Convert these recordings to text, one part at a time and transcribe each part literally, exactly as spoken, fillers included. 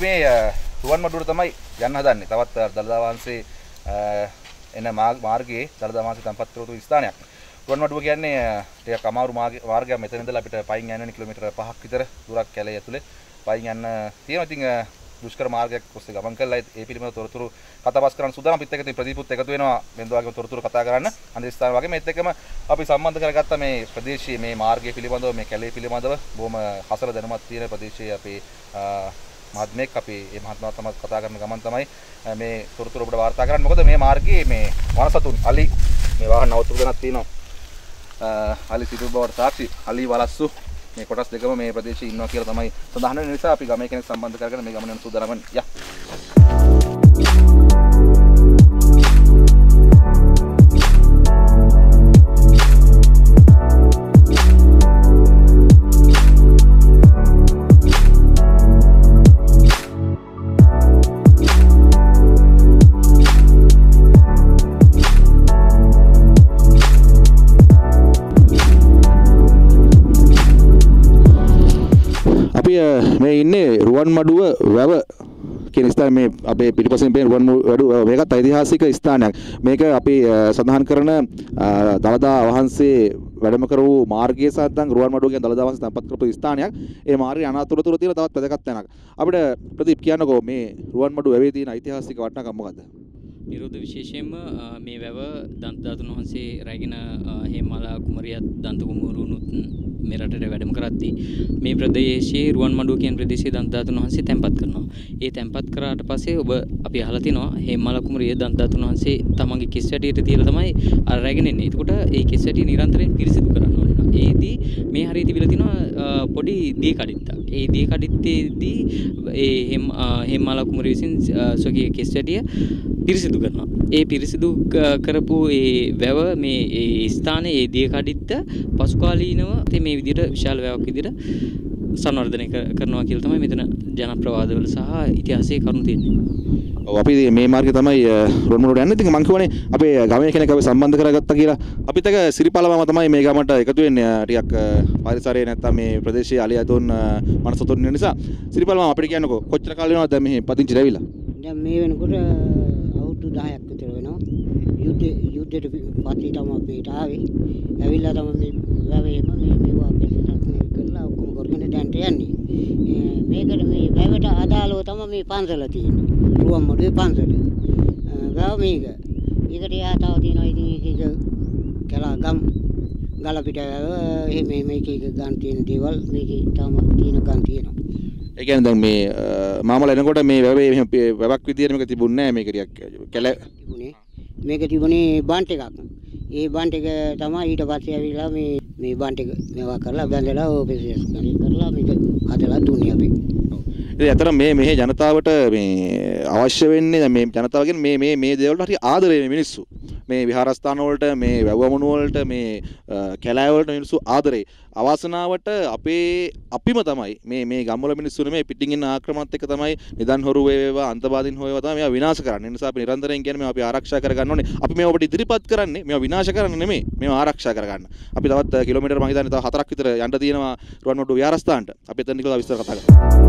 මේ රුවන් මඩුවට තමයි යන්න හදන්නේ. තවත් දළදා වහන්සේ එන මාර්ගයේ දළදා වහන්සේ තැන්පත් කරපු ස්ථානයක්. රුවන් මඩුව කියන්නේ ටිකක් අමාරු මාර්ගයක්. මෙතන ඉඳලා අපිට පයින් යන්න කිලෝමීටර පහක් විතර දුරක් කැලේ ඇතුලේ පයින් යන්න තියෙනවා. ඉතින් දුෂ්කර මාර්ගයක් ඔස්සේ ගමන් කළා. ඒ පිළිබඳව තොරතුරු කතා බස් කරන්න සූදානම්. අපිත් එක්ක ඉතින් ප්‍රදීපුත් එකතු වෙනවා වෙනද වගේ තොරතුරු කතා කරන්න. අන්ද ස්ථාන වගේ මේත් එක්කම අපි සම්බන්ධ කරගත්ත මේ ප්‍රදේශයේ මේ මාර්ගය පිළිබඳව මේ කැලේ පිළිබඳව බොහොම හසල දැනුමක් තියෙන ප්‍රදේශයේ අපි මහත්මයෙක් අපි මේ මහත්මයා තමයි කතා කරන ගමන් තමයි මේ තොරතුරු ඔබට වාර්තා කරන්නේ. මොකද මේ මාර්ගයේ මේ වනසතුන් අලි මේ වාහන නවතුරු දෙනක් තියෙනවා. අලි සිටු බවට සාක්ෂි අලි වලස්සු මේ කොටස් දෙකම මේ ප්‍රදේශයේ ඉන්නවා කියලා තමයි සඳහන් වෙන නිසා අපි ගමේ කෙනෙක් සම්බන්ධ කරගෙන මේ ගමන යන සූදානම් වෙනවා. යා. මේ ඉන්නේ රුවන් මඩුව වැව කියන ස්ථානයේ මේ අපේ පිටිපස්සෙන් පේන රුවන් මඩුව මේකත් ඓතිහාසික ස්ථානයක්. මේක අපි සඳහන් කරන දළදා වහන්සේ වැඩම කරපු මාර්ගයේ සාද්දන් රුවන් මඩුව කියන දළදා වහන්සේ තැන්පත් කරපු ස්ථානයක්. ඒ මාර්ගයේ අනාතුරතුර තියෙන තවත් වැදගත් තැනක්. අපිට ප්‍රදීප් කියන්නකෝ මේ රුවන් මඩුව වැවේ තියෙන ඓතිහාසික වටිනාකම මොකද්ද? නිරෝධ විශේෂයෙන්ම මේ වැව දන්ත ධාතුන් වහන්සේ රැගෙන හේමාලා කුමරියත් දන්ත කුමරුණුත් මේ රටට වැඩම කරද්දී මේ ප්‍රදේශයේ රුවන් මඩුව කියන ප්‍රදේශයේ දන්ත ධාතුන් වහන්සේ තැන්පත් කරනවා. ඒ තැන්පත් කරාට පස්සේ ඔබ අපි අහලා තිනවා හේමාලා කුමරිය දන්ත ධාතුන් වහන්සේ තමන්ගේ කිස් වැටියට තියලා තමයි අර රැගෙන එන්නේ. එතකොට ඒ කිස් වැටිය නිරන්තරයෙන් පිරිසිදු කරන්න ඕනේ. ඒදී මේ හරිය තිබිලා තිනවා පොඩි දී කඩਿੱත්තක්. ඒ දී කඩਿੱත්තේදී ඒ හේමාලා කුමරිය විසින් සොකී කිස් වැටිය පිරිසිදු කරනවා. ඒ පිරිසිදු කරපු ඒ වැව මේ ඒ ස්ථානයේ ඒ දිය කඩਿੱත්ත පසු කාලීනව මේ විදිහට විශාල වැවක් විදිහට සංවර්ධනය කරනවා කියලා තමයි මෙතන ජනප්‍රවාදවල සහ ඉතිහාසයේ කරුණු තියෙන්නේ. ඔව් අපි මේ මාර්ගය තමයි රුවන් මඩුවට යන්නේ. ඉතින් මම කියවනේ අපේ ගමේ කෙනෙක් අපි සම්බන්ධ කරගත්තා කියලා. අපිත් එක්ක සිරිපාලවම තමයි මේ ගමට එකතු වෙන්නේ. ටිකක් පරිසරයේ නැත්තම් මේ ප්‍රදේශයේ අලියතුන් මනසතුන් ඉන්න නිසා සිරිපාලවම අපිට කියන්නකෝ කොච්චර කාලෙ වෙනවද දැන් මෙහි පදිංචි රැවිලා? දැන් මේ වෙනකොට දහයක් විතර වෙනවා. යුද්ධ යුද්ධයට පස්සේ තමයි අපිට ආවේ. ඇවිල්ලා තමයි මේ වැවේම මේ මේවා පිළිසක්නේ කරලා ඔක්කොම කරගෙන දැන්ට යන්නේ. මේකට මේ වැවට අදාළව තමයි මේ පන්සල තියෙන්නේ. රුවන් මඩුවේ පන්සල. වැව මේක. ඒකට යා තව තියෙනවා ඉතින් ඒක කලා ගම් ගල පිට වැව එහෙම මේකේ ගන් තියෙන දේවල් මේකේ තම තියෙන ගන් තියෙනවා. ඒ කියන්නේ දැන් මේ මාමල එනකොට මේ වැවේ මෙහෙම වැවක් විදියට මේක තිබුණේ නැහැ. මේක ටිකක් කැල තිබුණේ. මේක තිබුණේ බන්ට් එකක්. ඒ බන්ට් එක තමයි ඊට පස්සේ ඇවිල්ලා මේ මේ බන්ට් එක මේවා කරලා බැඳලා ඕපීඑස් ගණන් කරලා මේක හදලා දුන්නේ අපි. ඉතින් අතර මේ මෙහි ජනතාවට මේ අවශ්‍ය වෙන්නේ මේ ජනතාවගෙන් මේ මේ මේ දේවල් වලට හරි ආදරේ මේ මිනිස්සු. මේ විහාරස්ථාන වලට මේ වැව්වමුණු වලට මේ කැලෑ වලට මිනිස්සු ආදරේ. අවාසනාවට අපේ අපිම තමයි මේ මේ ගම්වල මිනිස්සු නෙමෙයි පිටින් ඉන්න ආක්‍රමණත් එක්ක තමයි නිදන් හොරු වේවා අන්තවාදීන් හොයවා තමයි මේවා විනාශ කරන්නේ. ඒ නිසා අපි නිරන්තරයෙන් කියන්නේ මේවා අපි ආරක්ෂා කරගන්න ඕනේ. අපි මේවා අපිට ඉදිරිපත් කරන්නේ මේවා විනාශ කරන්න නෙමෙයි. මේවා ආරක්ෂා කරගන්න. අපි තවත් කිලෝමීටර් මම හිතන්නේ තව හතරක් විතර යන්න තියෙනවා රුවන් මඩුව විහාරස්ථානට. අපි එතන ඉඳලා විස්තර කතා කරමු.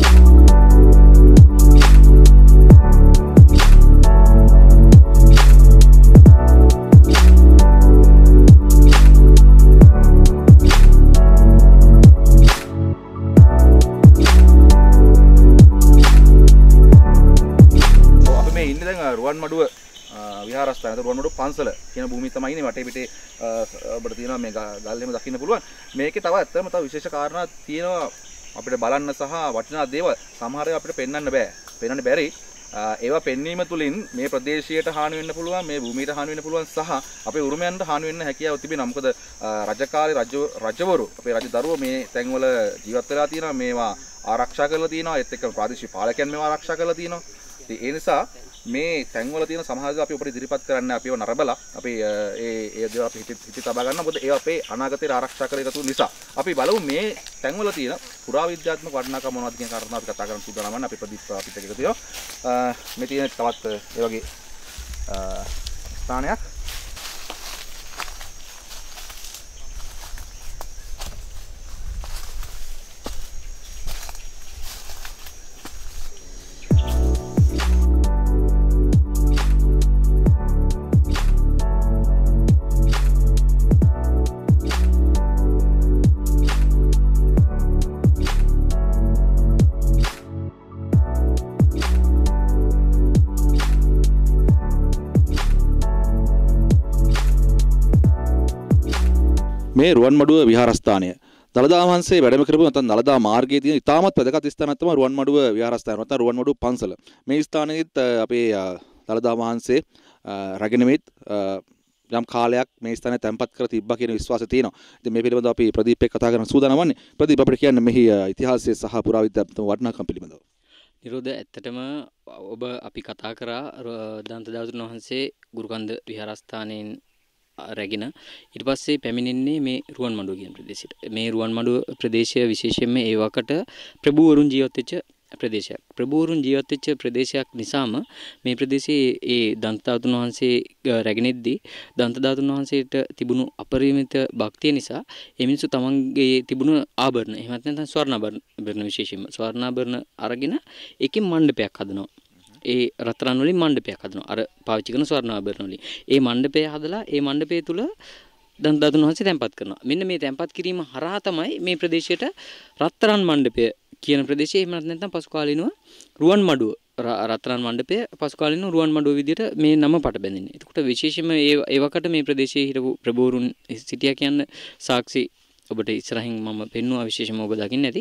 රුවන් මඩුව විහාරස්ථානයේ රුවන් මඩුව පන්සල කියන භූමිය තමයි ඉන්නේ. වටේ පිටේ අපිට තියෙනවා මේ ගල් එහෙම දකින්න පුළුවන්. මේකේ තව ඇත්තම තව විශේෂ කාරණා තියෙනවා අපිට බලන්න සහ වටිනා දේවල් සමහර ඒවා අපිට පෙන්වන්න බෑ. පෙන්වන්න බැරි. ඒවා පෙන්වීම තුලින් මේ ප්‍රදේශයට හානි වෙන්න පුළුවන්, මේ භූමියට හානි වෙන්න පුළුවන් සහ අපේ උරුමයන්ට හානි වෙන්න හැකියාව තිබෙනවා. මොකද රජකාලේ රජ රජවරු අපේ රජදරුවෝ මේ තැන්වල ජීවත් වෙලා තියෙනවා. මේවා ආරක්ෂා කරලා තියෙනවා. ඒත් එක්ක ප්‍රාදේශීය පාලකයන් මේවා ආරක්ෂා කරලා තියෙනවා. ඒ නිසා මේ තැන්වල තියෙන සමහර දේ අපි අපිට ඉදිරිපත් කරන්න අපිව නරබලා අපි ඒ ඒ දේවල් අපි හිත හිත තබා ගන්න. මොකද ඒවා අපේ අනාගතේ ආරක්ෂා කර යුතු නිසා. අපි බලමු මේ තැන්වල තියෙන පුරාවිද්‍යාත්මක වටිනාකම මොනවද කියන කාරණා අපි කතා කරන්න සූදානම් වන්න. අපි ප්‍රදීප් අපිට එකතු වෙනවා. මේ තියෙන තවත් ඒ වගේ ස්ථානයක්. මේ රුවන්මඩුව විහාරස්ථානය දළදා වහන්සේ වැඩම කරපු නැත්නම් දළදා මාර්ගයේ තියෙන ඉතාමත් වැදගත් ස්ථානයක් තමයි රුවන්මඩුව විහාරස්ථානය. නැත්නම් රුවන්මඩුව පන්සල. මේ ස්ථානයේත් අපේ දළදා වහන්සේ රැගෙන මෙත් යම් කාලයක් මේ ස්ථානයේ තැන්පත් කර තිබ්බා කියන විශ්වාසය තියෙනවා. ඉතින් මේ පිළිබඳව අපි ප්‍රදීප් එක්ක කතා කරන සූදානම් වන්නේ. ප්‍රදීප් අපිට කියන්න මෙහි ඉතිහාසය සහ පුරාවිද්‍යාත්මක වටිනාකම් පිළිබඳව. නිරෝධ ඇත්තටම ඔබ අපි කතා කරා දන්ත ධාතුන් වහන්සේ ගුරුකන්ද විහාරස්ථානයෙන් රැගෙන ඊට පස්සේ පැමිණෙන්නේ මේ රුවන්මඩුව කියන ප්‍රදේශයට. මේ රුවන්මඩුව ප්‍රදේශය විශේෂයෙන්ම ඒ වකට ප්‍රභූවරුන් ජීවත් වෙච්ච ප්‍රදේශයක්. ප්‍රභූවරුන් ජීවත් වෙච්ච ප්‍රදේශයක් නිසාම මේ ප්‍රදේශයේ ඒ දන්ත ධාතුන් වහන්සේ රැගෙනෙද්දී දන්ත ධාතුන් වහන්සේට තිබුණු අපරිමිත භක්තිය නිසා ඒ මිනිස්සු තමන්ගේ තිබුණු ආභරණ එහෙමත් නැත්නම් ස්වර්ණාභරණ විශේෂයෙන්ම ස්වර්ණාභරණ අරගෙන ඒකෙන් මණ්ඩපයක් හදනවා. ඒ රත්තරන් වලින් මණ්ඩපයක් හදනවා. අර පාවිච්චි කරන ස්වර්ණාභරණ වලින්. ඒ මණ්ඩපය හදලා ඒ මණ්ඩපය තුල දන්ත ධාතුන් වහන්සේ තැන්පත් කරනවා. මෙන්න මේ තැන්පත් කිරීම හරහා තමයි මේ ප්‍රදේශයට රත්තරන් මණ්ඩපය කියන ප්‍රදේශයේ එහෙම නැත්නම් පසු කාලීනව රුවන්මඩුව රත්තරන් මණ්ඩපය පසු කාලීනව රුවන්මඩුව විදිහට මේ නම පට බැඳින්නේ. එතකොට විශේෂයෙන්ම ඒ ඒ වකට මේ ප්‍රදේශයේ හිටපු ප්‍රභූවරුන් සිටියා කියන සාක්ෂි ඔබට ඉස්සරහින් මම පෙන්වුවා විශේෂයෙන්ම ඔබ දකින්න ඇති.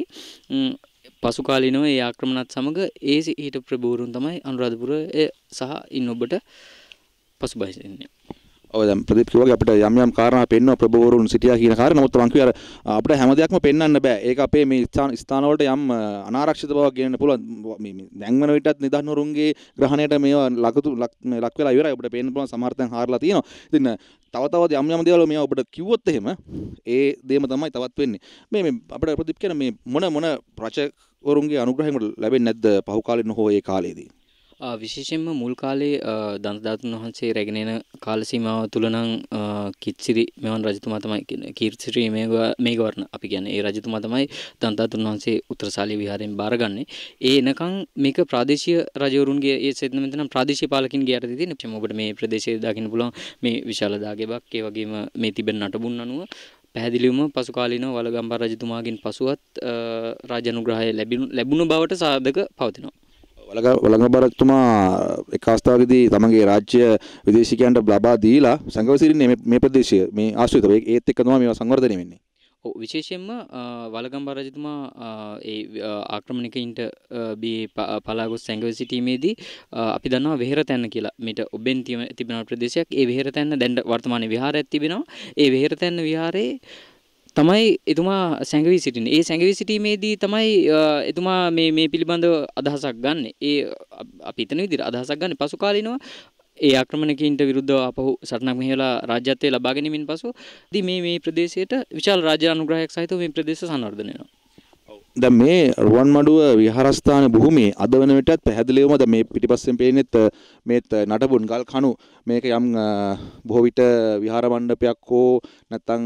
පසු කාලීනව ඒ ආක්‍රමණات සමග ඒ හිටපු ප්‍රභූවරුන් තමයි අනුරාධපුරයේ සහ ඉන්න ඔබට පසුබහින්නේ. ඔය දැන් ප්‍රදීප් කිව්වා අපිට යම් යම් කාරණා පෙන්වන ප්‍රභූවරුන් සිටියා කියන කාරණා. නමුත් මං කිව්වා අර අපිට හැම දෙයක්ම පෙන්වන්න බෑ. ඒක අපේ මේ ස්ථාන ස්ථාන වලට යම් අනාරක්ෂිත බවක් ගෙනන්න පුළුවන්. මේ දැන් වෙන විටත් නිදහනුරුන්ගේ ග්‍රහණයට මේවා ලකුතු ලක් වෙලා ඉවරයි. අපිට පේන්න පුළුවන් සමහර තැන් හාරලා තියෙනවා. ඉතින් තව තවත් යම් යම් දේවල් මේවා ඔබට කිව්වොත් එහෙම ඒ දේම තමයි තවත් වෙන්නේ. මේ මේ අපිට ප්‍රදීප් කියන මේ මොන මොන රචකවරුන්ගේ අනුග්‍රහයෙන් ලැබෙන්නේ නැද්ද පහු කාලෙන්න හෝ ඒ කාලේදී? විශේෂයෙන්ම මුල් කාලේ දන්ත ධාතුන් වහන්සේ රැගෙන එන කාල සීමාව තුල නම් කිත්සිරි මෙවන් රජතුමා තමයි කීර්තිසිරි මේඝවර්ණ අපි කියන්නේ ඒ රජතුමා තමයි දන්ත ධාතුන් වහන්සේ උත්තරශාලී විහාරයෙන් බාරගන්නේ. ඒ එනකන් මේක ප්‍රාදේශීය රජවරුන්ගේ ඒ සෙත් මෙතන ප්‍රාදේශීය පාලකින්ගේ යටතේ තියෙන. ඔබට මේ ප්‍රදේශයේ දකින්න පුළුවන් මේ විශාල දාගෙබක් ඒ වගේම මේ තිබෙන නටබුන් අනුව පැහැදිලිවම පසු කාලීනව වලගම්බා රජතුමාගෙන් පසුවත් රාජ අනුග්‍රහය ලැබුණු බවට සාධක පවතිනවා. වලගම්බා රජතුමා එක් අවස්ථාවකදී තමන්ගේ රාජ්‍ය විදේශිකයන්ට ලබා දීලා සංගව සිටින්නේ මේ ප්‍රදේශය මේ ආශ්‍රිතව ඒත් එක්ක තමයි මේවා සංවර්ධනය වෙන්නේ. ඔව් විශේෂයෙන්ම වලගම්බා රජතුමා ඒ ආක්‍රමණිකයින්ට බී පලා ගොස් සංගව සිටීමේදී අපි දන්නවා වෙහෙරතැන්න කියලා මේට ඔබෙන් තිබෙන ප්‍රදේශයක්. ඒ වෙහෙරතැන්න දැන් වර්තමානයේ විහාරයක් තිබෙනවා. ඒ වෙහෙරතැන්න විහාරේ තමයි එතුමා සැඟවී සිටින්නේ. ඒ සැඟවී සිටීමේදී තමයි එතුමා මේ මේ පිළිබඳව අදහසක් ගන්න. ඒ අපි හිතන විදිහට අදහසක් ගන්න. පසු කාලීනව ඒ ආක්‍රමණකීන්ට විරුද්ධව අපහු සටනක් මෙහෙवला රාජ්‍යත්වයේ ලබා ගැනීමෙන් පසු ඉතින් මේ මේ ප්‍රදේශයට විශාල රාජ්‍ය අනුග්‍රහයක් සහිතව මේ ප්‍රදේශ සංවර්ධනය වෙනවා. දැන් මේ රුවන්මඩුව විහාරස්ථාන භූමියේ අද වෙන විටත් පැහැදිලිවම දැන් මේ පිටිපස්සෙන් පේනෙත් මේත් නටබුන් ගල් කණු මේක යම් බොහෝ විට විහාර මණ්ඩපයක් හෝ නැත්නම්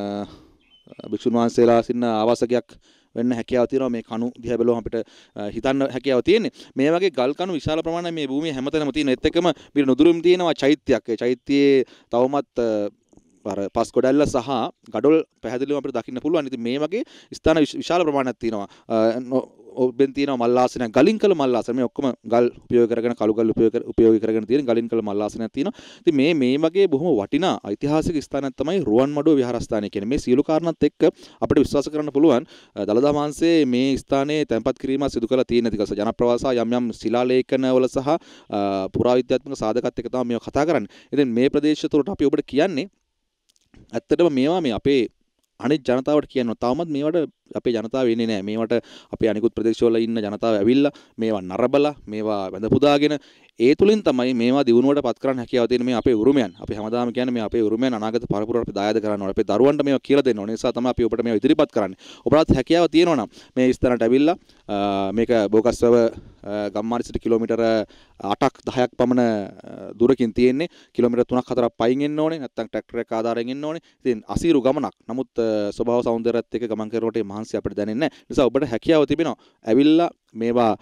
භික්ෂුන් වහන්සේලා සින්න ආවාසකයක් වෙන්න හැකියාව තියෙනවා. මේ කණු දිහා බැලුවම අපිට හිතන්න හැකියාව තියෙන්නේ. මේ වගේ ගල් කණු විශාල ප්‍රමාණයක් මේ භූමියේ හැමතැනම තියෙන. ඒත් එක්කම පිට නුදුරුම් තියෙනවා චෛත්‍යයක්. ඒ චෛත්‍යයේ තවමත් අර පස් ගොඩැල්ල සහ ගඩොල් පැහැදිලිවම අපිට දකින්න පුළුවන්. ඉතින් මේ වගේ ස්ථාන විශාල ප්‍රමාණයක් තියෙනවා. ඔබෙන් තියෙනවා මල් ආසනයක් ගලින් කළ මල් ආසන මේ ඔක්කොම ගල් උපයෝග කරගෙන කළු ගල් උපයෝග උපයෝගී කරගෙන තියෙන ගලින් කළ මල් ආසනයක් තියෙනවා. ඉතින් මේ මේ වගේ බොහොම වටිනා ඓතිහාසික ස්ථානයක් තමයි රුවන්මඩුව විහාරස්ථානය කියන්නේ. මේ සියලු කාරණාත් එක්ක අපිට විශ්වාස කරන්න පුළුවන් දළදා වහන්සේ මේ ස්ථානයේ තැන්පත් කිරීම සිදු කළා තියෙන ටික ජනප්‍රවාස යම් යම් ශිලාලේඛනවල සහ පුරාවිද්‍යාත්මක සාධකත් එක්ක තමයි මේක කතා කරන්නේ. ඉතින් මේ ප්‍රදේශ තුරට අපි ඔබට කියන්නේ ඇත්තටම මේවා මේ අපේ අනිත් ජනතාවට කියනවා. තාමත් මේවට අපේ ජනතාව එන්නේ නැහැ. මේවට අපේ අනිකුත් ප්‍රදේශවල ඉන්න ජනතාව ඇවිල්ලා මේවා නරබලා මේවා වැඳ පුදාගෙන ඒ තුලින් තමයි මේවා දිනුවට පත් කරන්න හැකියාව තියෙන මේ අපේ උරුමයන්. අපි හැමදාම කියන්නේ මේ අපේ උරුමයන් අනාගත පරපුරට අපි දායාද කරන්න ඕනේ. අපේ දරුවන්ට මේවා කියලා දෙන්න ඕනේ. ඒ නිසා තමයි අපි ඔබට මේවා ඉදිරිපත් කරන්නේ. ඔබට හැකියාව තියෙනවා නම් මේ ස්ථානට ඇවිල්ලා මේක බෝකස්වැව ගම්මාන සිට කිලෝමීටර අටක් දහයක් පමණ දුරකින් තියෙන්නේ. කිලෝමීටර තුනක් හතරක් පයින් එන්න ඕනේ. නැත්නම් ට්‍රැක්ටර් එක ආධාරයෙන් එන්න ඕනේ. ඉතින් අසීරු ගමනක්. නමුත් ස්වභාව සෞන්දර්යයත් එක්ක ගමන් කරනකොට මහන්සි අපිට දැනෙන්නේ නැහැ. නිසා ඔබට හැකියාව තිබෙනවා. ඇවිල්ලා මේවා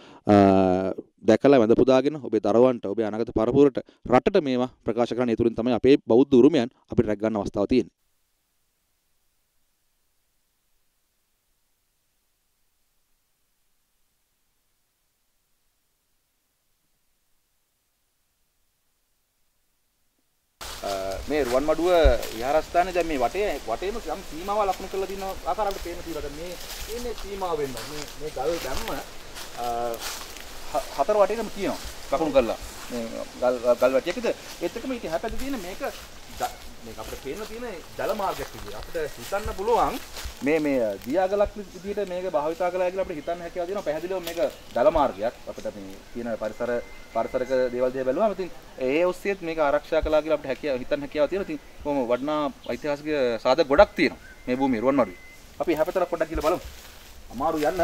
දැකලා වැඳ පුදාගෙන ඔබේ දරුවන්ට ඔබේ අනාගත පරපුරට රටට මේවා ප්‍රකාශ කරන්න. ඒ තුලින් තමයි අපේ බෞද්ධ උරුමයන් අපිට රැක ගන්න අවස්ථාව තියෙන්නේ. මේ රුවන්මඩුව විහාරස්ථානයේ දැන් මේ වටේ වටේම යම් සීමාවක් ලකුණු කරලා තියෙන ආකාරයකට පේන තියෙනවා. මේ මේ සීමාව වෙන්න මේ මේ ගල් දැම්ම හතර වටේම තියෙනවා ලකුණු කරලා. මේ ගල් ගල් වැටියකද ඒත් එක්කම ඊට හැපැද තියෙන මේක මේක අපිට පේන්න තියෙන ජල මාර්ගයක් විදියට අපිට හිතන්න පුළුවන් මේ මේ දියාගලක් විදියට මේක භාවිතා කළා කියලා අපිට හිතන්න හැකියාව තියෙනවා. පැහැදිලිව මේක ජල මාර්ගයක් අපිට මේ තියෙන පරිසර පරිසරක දේවල් දිහා බැලුවම ඉතින් ඒ ඔස්සේත් මේක ආරක්ෂා කළා කියලා අපිට හැකියාව හිතන්න හැකියාව තියෙනවා. ඉතින් කොහොම වටිනා ඓතිහාසික සාධක ගොඩක් තියෙනවා මේ භූමියේ රුවන්මඩුවේ. අපි එහා පැත්තට පොඩ්ඩක් ගිහලා බලමු. අමාරු යන්න.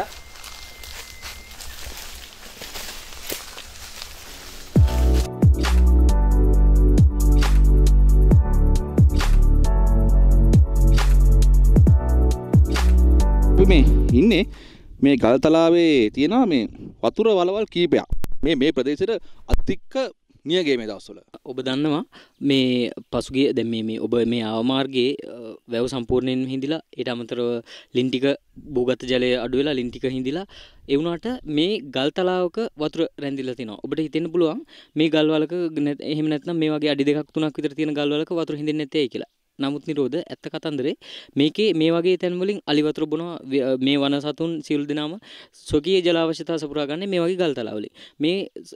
මේ ඉන්නේ මේ ගල් තලාවේ තියෙනවා මේ වතුර වලවල් කීපයක්. මේ මේ ප්‍රදේශෙට අතික්ක නියගේ මේ දවස්වල. ඔබ දන්නවා මේ පසුගිය දැන් මේ මේ ඔබ මේ ආව මාර්ගයේ වැව සම්පූර්ණයෙන් හිඳිලා ඊට අමතරව ලින් ටික භූගත ජලය අඩු වෙලා ලින් ටික හිඳිලා ඒ වුණාට මේ ගල් තලාවක වතුර රැඳිලා තිනවා. ඔබට හිතෙන්න පුළුවන් මේ ගල් වලක එහෙම නැත්නම් මේ වගේ අඩි දෙකක් තුනක් විතර තියෙන ගල් වලක වතුර හිඳින්නේ නැtei කියලා. නමුත් නිරෝධ ඇත්ත කතන්දරේ මේකේ මේ වගේ තැන් වලින් අලි වතුර බොනවා මේ වන සතුන් සියලු දෙනාම ස්වකීය ජල අවශ්‍යතාව සපුරා ගන්න මේ වගේ ගල් තලාවල. මේ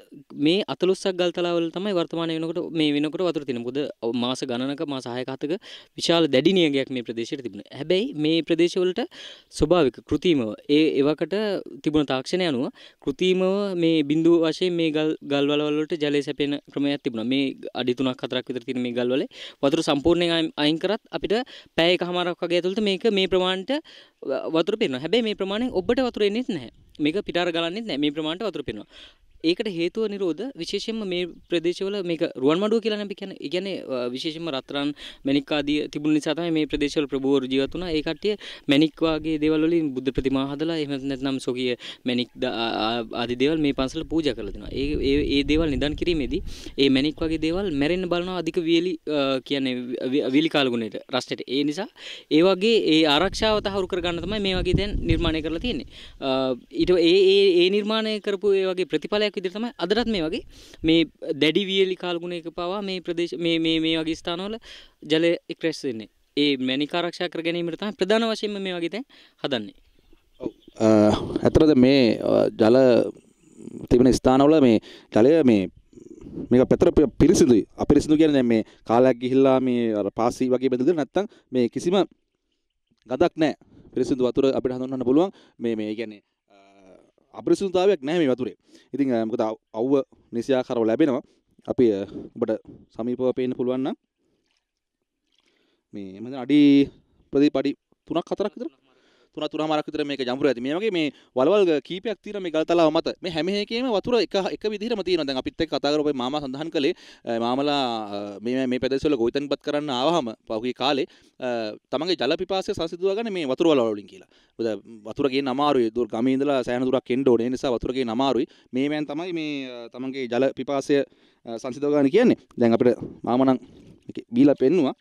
මේ අතලොස්සක් ගල් තලාවල තමයි වර්තමානයේ වෙනකොට මේ වෙනකොට වතුර තියෙන. මොකද මාස ගණනක මාස හයක හතක විශාල දැඩි නියගයක් මේ ප්‍රදේශයට තිබුණා. හැබැයි මේ ප්‍රදේශවලට ස්වභාවික කෘතිමව ඒ එවකට තිබුණ තාක්ෂණය අනුව කෘතිමව මේ බිඳුව වශයෙන් මේ ගල් ගල් වල වලට ජලය සැපෙන ක්‍රමයක් තිබුණා. මේ අඩි තුනක් හතරක් විතර තියෙන මේ ගල් වල වතුර සම්පූර්ණයෙන් අයින් කරත් අපිට පැය එකමාරක් වගේ ඇතුළත මේක මේ ප්‍රමාණයට වතුර පෙරනවා. හැබැයි මේ ප්‍රමාණයෙන් ඔබට වතුර එන්නේ නැහැ. මේක පිටාර ගලන්නේ නැහැ. මේ ප්‍රමාණයට වතුර පෙරනවා. ඒකට හේතුව නිරෝධ විශේෂයෙන්ම මේ ප්‍රදේශවල මේක රුවන්මඩුව කියලා අපි කියන්නේ. ඒ කියන්නේ විශේෂයෙන්ම රත්රන් මැණික් ආදී තිබුණ නිසා තමයි මේ ප්‍රදේශවල ප්‍රභූවරු ජීවත් වුණා. ඒ කට්ටිය මැණික් වාගේ දේවල් වලින් බුද්ධ ප්‍රතිමා හදලා එහෙම නැත්නම් සෝකීය මැණික් ආදී දේවල් මේ පන්සල පූජා කරලා දෙනවා. ඒ ඒ ඒ දේවල් නිදන් කිරීමේදී ඒ මැණික් වගේ දේවල් මැරෙන්න බලනවා අධික වියලි කියන්නේ වියලි කාලගුණයට රස්ටට. ඒ නිසා ඒ වගේ ඒ ආරක්ෂාව තහවුරු කරගන්න තමයි මේ වගේ දැන් නිර්මාණය කරලා තියෙන්නේ. ඊට ඒ ඒ ඒ නිර්මාණය කරපු ඒ වගේ ප්‍රතිඵලයක් විදිහට තමයි අදටත් මේ වගේ මේ දැඩි වියලි කාලගුණයක පවා මේ ප්‍රදේශ මේ මේ මේ වගේ ස්ථානවල ජලය එක්රැස් වෙන්නේ. ඒ මැණික් ආරක්ෂා කර ගැනීමට තමයි ප්‍රධාන වශයෙන්ම මේ වගේ තැන් හදන්නේ. ඔව්. අතරද මේ ජල තිබෙන ස්ථානවල මේ ජලය මේ මේක පැතර පිරිසිදුයි. අපිරිසිදු කියන්නේ දැන් මේ කාලයක් ගිහිල්ලා මේ අර පාසි වගේ බඳලා නැත්තම් මේ කිසිම ගඳක් නැහැ. පිරිසිදු වතුර අපිට හඳුන්වන්න පුළුවන්. මේ මේ කියන්නේ අපිරිසිදුතාවයක් නැහැ මේ වතුරේ. ඉතින් මොකද අවුව නිසියාකාරව ලැබෙනවා. අපි ඔබට සමීපව පේන්න පුළුවන් නම් මේ මම අඩි ප්‍රදීප අඩි තුනක් හතරක් විතර තුන තුනමාරක් විතර මේක ජඹුර ඇති. මේ වගේ මේ වලවල් කීපයක් තියෙන මේ ගල් තලාව මත මේ හැම එකේම වතුර එක එක විදිහටම තියෙනවා. දැන් අපිත් එක්ක කතා කරපු මාමා සඳහන් කළේ මාමලා මේ මේ ප්‍රදේශවල ගොවිතැන්පත් කරන්න ආවහම පහුගිය කාලේ තමන්ගේ ජල පිපාසය සංසිඳුවා ගන්න මේ වතුර වල වලින් කියලා. මොකද වතුර ගේන්න අමාරුයි. දුර ගමේ ඉඳලා සෑහෙන දුරක් එන්න ඕනේ. ඒ නිසා වතුර ගේන්න අමාරුයි. මේ මෑන් තමයි මේ තමන්ගේ ජල පිපාසය සංසිඳව ගන්න කියන්නේ. දැන් අපිට මාමා නම් මේක බීලා පෙන්නුවා.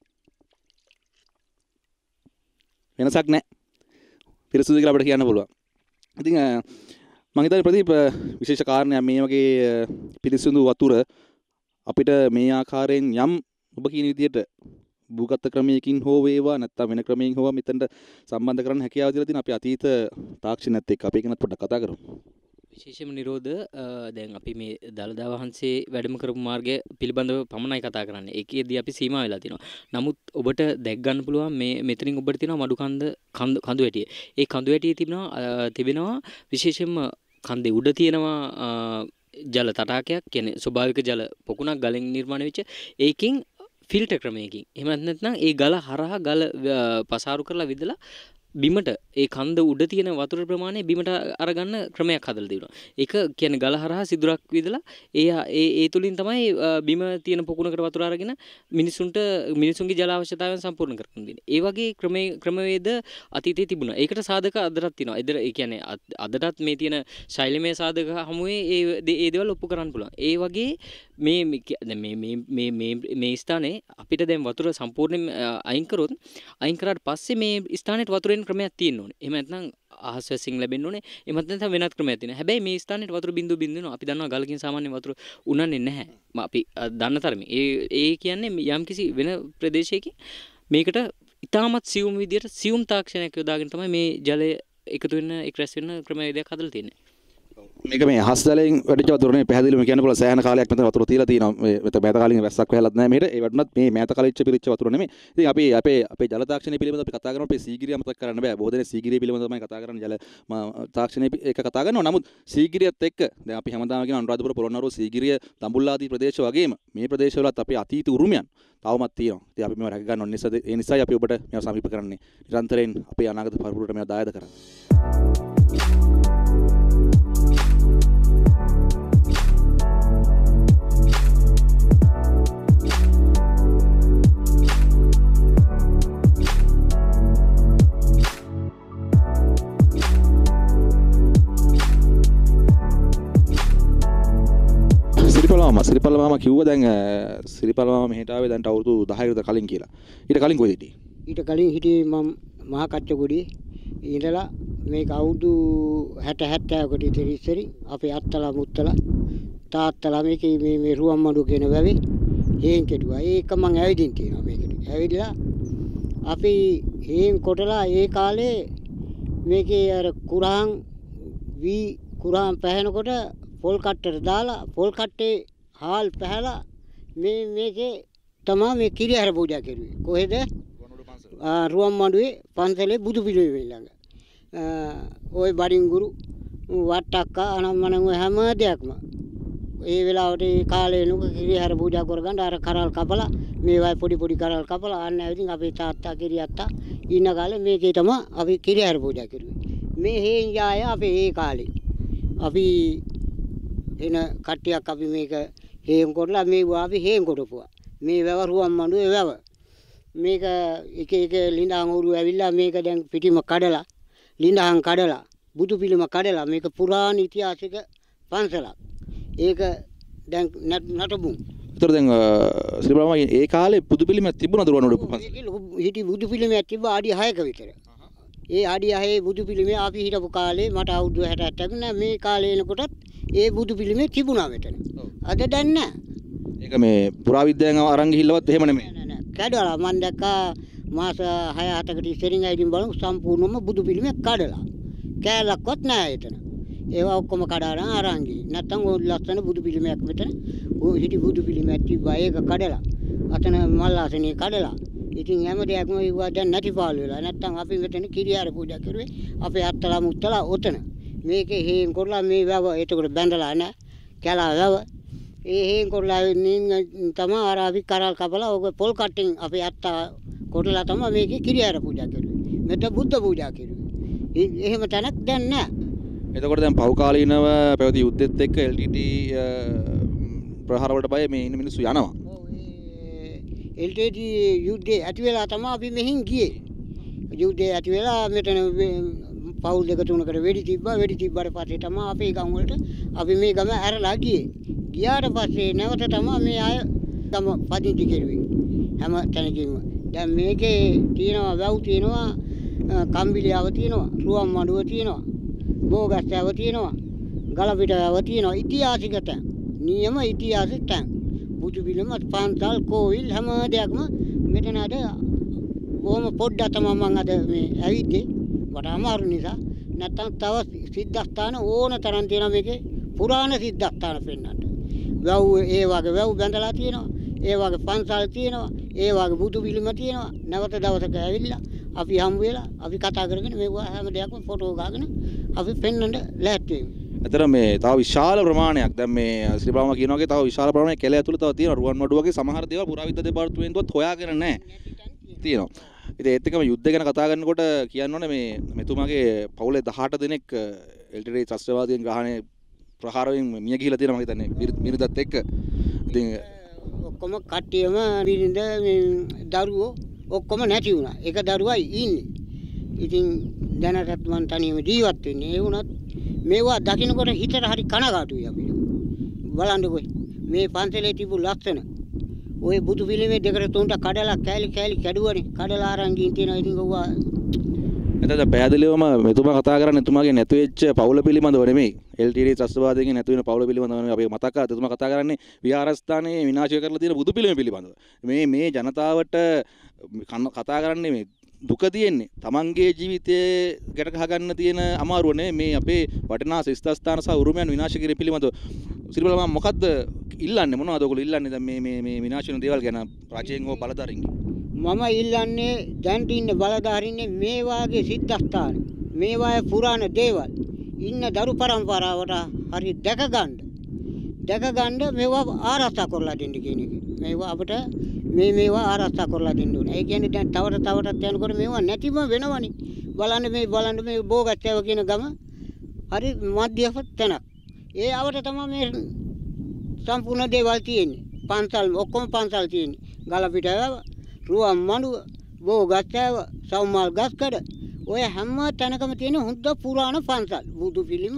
වෙනසක් නැහැ. පිරිසුදු කියලා අපිට කියන්න පුළුවන්. ඉතින් මම හිතන්නේ ප්‍රදීප විශේෂ කාරණයක් මේ වගේ පිරිසුදු වතුර අපිට මේ ආකාරයෙන් යම් ඔබ කියන විදිහට භූගත ක්‍රමයකින් හෝ වේවා නැත්නම් වෙන ක්‍රමයකින් හෝ මෙතනට සම්බන්ධ කරන්න හැකියාව දීලා තියෙන අපි අතීත තාක්ෂණයත් එක්ක අපි ගැනත් පොඩ්ඩක් කතා කරමු. විශේෂම නිරෝධ දැන් අපි මේ දළදා වහන්සේ වැඩම කරපු මාර්ගය පිළිබඳව පමණයි කතා කරන්නේ. ඒකෙදී අපි සීමා වෙලා තිනවා. නමුත් ඔබට දැක් ගන්න පුළුවන් මේ මෙතනින් ඔබට තියෙනවා මඩු කන්ද කඳු වැටිය. ඒ කඳු වැටියේ තිබෙනවා තිබෙනවා විශේෂයෙන්ම කන්දේ උඩ තියෙනවා ජල තටාකයක් කියන්නේ ස්වභාවික ජල පොකුණක් ගලෙන් නිර්මාණය වෙච්ච ඒකින් ෆිල්ටර් ක්‍රමයකින්. එහෙම නැත්නම් ඒ ගල හරහා ගල පසාරු කරලා විදලා බිමට ඒ කන්ද උඩ තියෙන වතුර ප්‍රමාණය බිමට අරගන්න ක්‍රමයක් හදලා තිබුණා. ඒක කියන්නේ ගල හරහා සිදුරක් විදලා ඒ ඒ ඒ තුලින් තමයි බිම තියෙන පොකුණකට වතුර අරගෙන මිනිසුන්ට මිනිසුන්ගේ ජල අවශ්‍යතාවයන් සම්පූර්ණ කරගන්න දෙන්නේ. ඒ වගේ ක්‍රමයේ ක්‍රමවේද අතීතයේ තිබුණා. ඒකට සාධක අදටත් තියෙනවා. එදර ඒ කියන්නේ අදටත් මේ තියෙන ශෛලමය සාධක හමුවේ ඒ ඒ දේවල් ඔප්පු කරන්න පුළුවන්. ඒ වගේ මේ මේ මේ මේ මේ මේ ස්ථානේ අපිට දැන් වතුර සම්පූර්ණයෙන් අයින් කරොත් අයින් කරාට පස්සේ මේ ස්ථානෙට වතුරෙන් ක්‍රමයක් තියෙන්න ඕනේ. එහෙම නැත්නම් අහස් වැසින් ලැබෙන්න ඕනේ. එමත් නැත්නම් වෙනත් ක්‍රමයක් තියෙනවා. හැබැයි මේ ස්ථානෙට වතුර බිඳුව බින්දිනවා. අපි දන්නවා ගලකින් සාමාන්‍ය වතුර උනන්නේ නැහැ. අපි දන්න තරමේ. ඒ ඒ කියන්නේ යම්කිසි වෙන ප්‍රදේශයකින් මේකට ඉතාමත් සියුම් විදියට සියුම් තාක්ෂණයක් යොදාගෙන තමයි මේ ජලය එකතු වෙන එක රැස් වෙන ක්‍රමවේදයක් හදලා තියෙන්නේ. මේක මේ අහස් ජලයෙන් වැඩිච්ච වතුරනේ පැහැදිලිවම කියන්න පුළුවන් සෑහෙන කාලයක් මෙතන වතුර තියලා තියෙනවා. මේ මෙතන මෑත කාලින් වැස්සක් වැහලත් නැහැ මෙහෙට. ඒ වුණත් මේ මෑත කාලෙච්ච පිරිච්ච වතුර නෙමෙයි. ඉතින් අපි අපේ අපේ ජල තාක්ෂණය පිළිබඳව අපි කතා කරනකොට අපේ සීගිරිය අමතක කරන්න බෑ. බොහෝ දෙනෙක් සීගිරිය පිළිබඳව තමයි කතා කරන්නේ ජල තාක්ෂණය එක කතා කරනවා. නමුත් සීගිරියත් එක්ක දැන් අපි හැමදාම කියන අනුරාධපුර පොළොන්නරුව සීගිරිය දඹුල්ල ආදී ප්‍රදේශ වගේම මේ ප්‍රදේශවලත් අපේ අතීත උරුමයන් තවමත් තියෙනවා. ඉතින් අපි මේවා රැක ගන්න ඕනේ. ඒ නිසායි අපි ඔබට මේවා සමීප කරන්නේ. නිරන්තරයෙන් අපේ අනාගත පරපුරට මේවා දායද කරන්නේ. සිරිපල මාමා කිව්වා දැන් සිරිපල මාමා මෙහෙට ආවේ දැන් අවුරුදු දහයකට කලින් කියලා. ඊට කලින් කොහෙද හිටියේ? ඊට කලින් හිටියේ මම මහා කච්චගොඩියේ ඉඳලා මේක අවුරුදු හැට හැත්තෑවකට ඉතින් ඉස්සරි අපේ අත්තලා මුත්තලා තාත්තලා මේක මේ මේ රුවන්මඩුව කියන වැවේ හේන් කෙටුවා. ඒක මම ඇවිදින් තියෙනවා මේකට. ඇවිදලා අපි හේන් කොටලා ඒ කාලේ මේකේ අර කුරහන් වී කුරහන් පැහැෙනකොට පොල් කට්ටට දාලා පොල් කට්ටේ හාල් පැහැලා මේ මේකේ තමයි මේ කිරිහැර පූජා කරුවේ. කොහෙද? රුවන්මඩුවේ පන්සලේ බුදු පිළිමේ ළඟ. ওই බඩින්ගුරු වට්ටක්කා අනම්මනම් හැම දෙයක්ම ඒ වෙලාවට ඒ කාලේ නුක කිරිහැර පූජා කරගන්න අර කරල් කපලා මේවයි පොඩි පොඩි කරල් කපලා අන්න ඇවිදින් අපේ තාත්තා කිරියත්තා ඉන්න කාලේ මේකේ තමයි අපි කිරිහැර පූජා කරුවේ. මේ හේන් යාය අපේ ඒ කාලේ අපි එන කට්ටියක් අපි මේක හේන් කොටලා මේ වාවි හේන් කොටපුවා. මේ වැව රුවන්මඩුවේ වැව. මේක එක එක ලිඳාන් උරු ඇවිල්ලා මේක දැන් පිටිම කඩලා ලිඳාන් කඩලා බුදු පිළිම කඩලා මේක පුරාණ ඉතිහාසික පන්සලක්. ඒක දැන් නටබුන්. ඒතර දැන් ශ්‍රී බ්‍රහ්මගේ ඒ කාලේ බුදු පිළිමයක් තිබුණාද රුවන්මඩුව පන්සල? හිටි බුදු පිළිමයක් තිබ්බා අඩි හයක විතර. ඒ අඩි හයේ බුදු පිළිමේ අපි හිටපු කාලේ මට අවුරුදු හැට අටක් නෑ මේ කාලේ එනකොටත් ඒ බුදු පිළිමේ තිබුණා මෙතන. අද දැන් නෑ. ඒක මේ පුරාවිද්‍යාවෙන් අරන් ගිහිල්ලවත් එහෙම නෙමෙයි. නෑ නෑ. කඩලා මම දැක්කා මාස හය හතකට ඉස්සරින් ඇවිදින් බලමු සම්පූර්ණයෙන්ම බුදු පිළිමේ කඩලා. කෑල්ලක්වත් නෑ එතන. ඒවා ඔක්කොම කඩාගෙන අරන් ගිහින්. නැත්තම් ඔය ලස්සන බුදු පිළිමයක් මෙතන ඔය හිටි බුදු පිළිමයක් තිබ්බා ඒක කඩලා. අතන මල් ආසනේ කඩලා. ඉතින් හැම දෙයක්ම ඉවුවා දැන් නැතිපාලු වෙලා. නැත්තම් අපි මෙතන කිරියාර පූජා කරුවේ අපේ අත්තලා මුත්තලා ඔතන. මේකේ හේන් කරලා මේ වැව එතකොට බැඳලා නැහැ. කැලා වැව. ඒ හේන් කරලා නින් තමයි අර අපි කරල් කපලා ඔක පොල් කට්ටින් අපේ අත්තා කොටලා තමයි මේකේ කිරියාර පූජා කරුවේ. මෙතන බුද්ධ පූජා කරුවේ. එහෙම තැනක් දැන් නැහැ. එතකොට දැන් පහු කාලීනව පැවති යුද්ධෙත් එක්ක එල් ටී ටී ප්‍රහාර වලට බය මේ ඉන්න මිනිස්සු යනවා. එල් ටී ටී යුද්ධේ ඇති වෙලා තමයි අපි මෙහින් ගියේ. යුද්ධේ ඇති වෙලා මෙතන පවුල් දෙක තුනකට වෙඩි තිබ්බා. වෙඩි තිබ්බට පස්සේ තමයි අපේ ගම් වලට අපි මේ ගම ඇරලා ගියේ. ගියාට පස්සේ නැවත තමයි මේ අය ගම පදිංචි කෙරුවේ. හැම තැනකින්ම. දැන් මේකේ තියෙනවා වැව් තියෙනවා, කම්බිලියාව තියෙනවා, රුවන්මඩුව තියෙනවා, බෝගස්සෑව තියෙනවා, ගලපිටාව තියෙනවා. ඉතිහාසික තැන්. නියම ඉතිහාසික තැන්. බුදු පිළිම පන්සල් කෝවිල් හැම දෙයක්ම මෙතන අද බොහොම පොඩ්ඩක් තමයි මම අද මේ ඇවිද්දේ. මට අමාරු නිසා. නැත්තම් තව සිද්ධාස්ථාන ඕන තරම් තියෙනවා මේකේ පුරාණ සිද්ධාස්ථාන පෙන්වන්න. වැව් ඒ වගේ වැව් බැඳලා තියෙනවා. ඒ වගේ පන්සල් තියෙනවා. ඒ වගේ බුදු පිළිම තියෙනවා. නැවත දවසක ඇවිල්ලා අපි හම්බ වෙලා අපි කතා කරගෙන මේවා හැම දෙයක්ම ෆොටෝ ගාගෙන අපි පෙන්වන්න ලෑස්ති වෙමු. ඇතර මේ තව විශාල ප්‍රමාණයක් දැන් මේ ශ්‍රී බ්‍රහ්ම කියන වගේ තව විශාල ප්‍රමාණයක් කැලේ ඇතුළේ තව තියෙනවා. රුවන්මඩුව වගේ සමහර දේවල් පුරාවිද්‍යා දෙපාර්තමේන්තුවත් හොයාගෙන නැහැ. තියෙනවා. ඉතින් ඒත් එක්කම යුද්ධ ගැන කතා කරනකොට කියන්න ඕනේ මේ මෙතුමාගේ පවුලේ දහඅට දෙනෙක් එල් ටී ටී ත්‍රස්තවාදීන් ග්‍රහණය ප්‍රහාරයෙන් මිය ගිහිලා තියෙනවා මම හිතන්නේ මිරිදත් එක්ක. ඉතින් ඔක්කොම කට්ටියම මිරිඳ දරුවෝ ඔක්කොම නැති වුණා. එක දරුවයි ඉන්නේ. ඉතින් දැනටත් මං තනියම ජීවත් වෙන්නේ. ඒ වුණත් මේවා දකින්නකොට හිතට හරි කනගාටුයි අපිට. බලන්නකො මේ පන්සලේ තිබු ලස්සන ඔය බුදු පිළිමේ දෙකට තුනට කඩලා කෑලි කෑලි කැඩුවනේ. කඩලා අරන් ගින් තියෙනවා. ඉතින් ඔවා එතකොට පැහැදිලිවම මෙතුමා කතා කරන්නේ එතුමාගේ නැතු වෙච්ච පවුල පිළිබඳව නෙමෙයි. එල් ටී ඩී ත්‍රස්තවාදයෙන් නැතු වෙන පවුල පිළිබඳව නෙමෙයි අපි මතක් කරා. එතුමා කතා කරන්නේ විහාරස්ථානයේ විනාශ කරලා තියෙන බුදු පිළිම පිළිබඳව. මේ මේ ජනතාවට කතා කරන්නේ මේ දුක තියෙන්නේ තමන්ගේ ජීවිතයේ ගැට ගහගන්න තියෙන අමාරුව නෙමෙයි මේ අපේ වටිනා ශිෂ්ටස්ථාන සහ උරුමයන් විනාශ කිරීම පිළිබඳව. සිරිබල මම මොකද්ද ඉල්ලන්නේ මොනවද ඔයගොල්ලෝ ඉල්ලන්නේ දැන් මේ මේ මේ විනාශ වෙන දේවල් ගැන රජයෙන් හෝ බලධාරීන්ගෙන්? මම ඉල්ලන්නේ දැන් ඉන්න බලධාරීන්නේ මේ වාගේ සිද්ධාස්ථාන මේ වාගේ පුරාණ දේවල් ඉන්න දරු පරම්පරාවට හරි දැක ගන්න දැක ගන්න මේවා ආරක්ෂා කරලා දෙන්න කියන එක. මේවා අපිට මේ මේවා ආරක්ෂා කරලා දෙන්න ඕනේ. ඒ කියන්නේ දැන් තවට තවටත් යනකොට මේවා නැතිම වෙනවනේ. බලන්න මේ බලන්න මේ බෝගත්තේව කියන ගම හරි මධ්‍යස්ථ තැනක්. ඒ අවට තමයි මේ සම්පූර්ණ දේවල් තියෙන්නේ. පන්සල් ඔක්කොම පන්සල් තියෙන්නේ. ගලපිටාව, රුවන් මඩුව, බෝගත්තේව, සවුමල් ගස්කඩ ඔය හැම තැනකම තියෙන හොඳ පුරාණ පන්සල්. බුදු පිළිම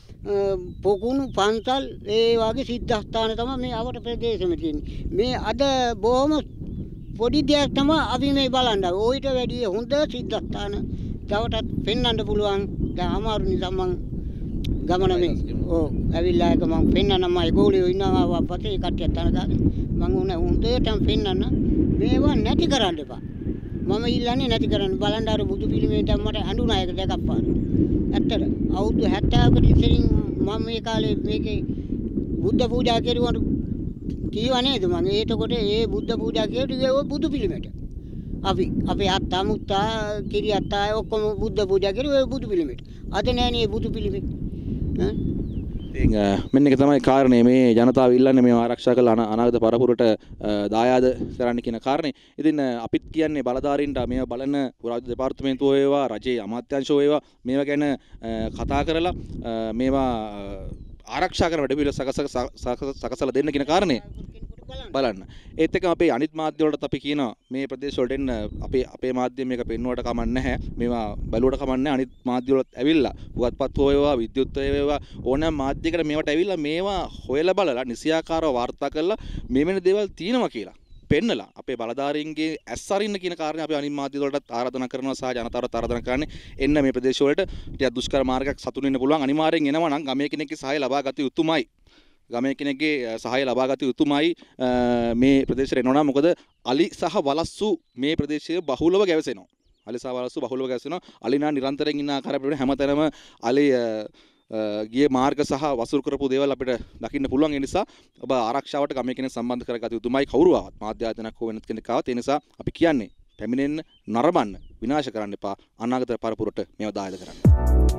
පොකුණු පන්සල් ඒ වගේ සිද්ධාස්ථාන තමයි මේ අවට ප්‍රදේශෙම තියෙන්නේ. මේ අද බොහොම පොඩි දෙයක් තමයි අපි මේ බලන්න. ඔయిత වැඩි හොඳ සිද්ධාස්ථාන තවටත් පෙන්වන්න පුළුවන්. දැන් අමාරු නිසා මම ගමන මේ ඔව් ඇවිල්ලා එක මම පෙන්වන්න මම ඒගොල්ලෝ ඉන්නවා පස්සේ කට්ටියක් තනගාගෙන මම උන හොඳටම පෙන්වන්න මේවා නැති කරන්න එපා. මම ඉල්ලන්නේ නැති කරන්න. බලන්න අර බුදු පිළිමේ දැන් මට අඳුනා එක දෙකක් පාර. ඇත්තට අවුරුදු හැත්තෑවකට ඉස්සරින් මම මේ කාලේ මේකේ බුද්ධ පූජා කෙරුවට කීවා නේද මම ඒතකොට ඒ බුද්ධ පූජා කෙරුවේ ඔය බුදු පිළිමයට. අපි අපේ අත්තා මුත්තා කිරි අත්තා ඔක්කොම බුද්ධ පූජා කෙරුවේ ඔය බුදු පිළිමයට. අද නෑනේ බුදු පිළිමේ. ඈ ඉතින් මෙන්න එක තමයි කාරණේ මේ ජනතාව ඉල්ලන්නේ මේ ආරක්ෂා කළ අනාගත පරපුරට දායාද කරන්න කියන කාරණේ. ඉතින් අපිත් කියන්නේ බලධාරීන්ට මේවා බලන පුරාවිද්‍යා දෙපාර්තමේන්තුව වේවා රජයේ අමාත්‍යාංශය වේවා මේවා ගැන කතා කරලා මේවා ආරක්ෂා කරන වැඩ පිළිවෙල සකසලා දෙන්න කියන කාරණේ බලන්න. ඒත් එක්කම අපේ අනිත් මාධ්‍ය වලට අපි කියනවා මේ ප්‍රදේශ වලට එන්න අපේ අපේ මාධ්‍යම මේක පෙන්වුවට කමක් නැහැ. මේවා බැලුවට කමක් නැහැ. අනිත් මාධ්‍ය වලත් ඇවිල්ලා පුවත්පත් හොයවා විද්‍යුත් වේවා ඕනෑම මාධ්‍යයකට මේවට ඇවිල්ලා මේවා හොයලා බලලා නිසියාකාරව වාර්තා කරලා මේ වෙන දේවල් තියෙනවා කියලා පෙන්නලා අපේ බලධාරීන්ගේ ඇස් අරින්න කියන කාරණේ අපි අනිත් මාධ්‍ය වලට ආරාධනා කරනවා සහ ජනතාවට ආරාධනා කරන්නේ එන්න මේ ප්‍රදේශ වලට ටිකක් දුෂ්කර මාර්ගයක් සතුටු වෙන්න පුළුවන්. අනිවාර්යෙන් එනවා නම් ගමේ කෙනෙක්ගේ සහාය ලබා ගත යුතුමයි. ගමේ කෙනෙක්ගේ සහාය ලබා ගත යුතුමයි මේ ප්‍රදේශයට එනවා නම් මොකද අලි සහ වලස්සු මේ ප්‍රදේශයේ බහුලව ගැවසෙනවා. අලි සහ වලස්සු බහුලව ගැවසෙනවා. අලිනා නිරන්තරයෙන් ඉන්න ආකාරය හැමතැනම අලි ගියේ මාර්ග සහ වසුරු කරපු දේවල් අපිට දකින්න පුළුවන්. ඒ නිසා ඔබ ආරක්ෂාවට ගමේ කෙනෙක් සම්බන්ධ කරගත යුතුමයි. කවුරු ආවත් මාධ්‍ය ආයතනයක් හෝ වෙනත් කෙනෙක් ආවත් ඒ නිසා අපි කියන්නේ පැමිණෙන්න නරඹන්න විනාශ කරන්න එපා. අනාගත පරපුරට මේව දායද කරන්න.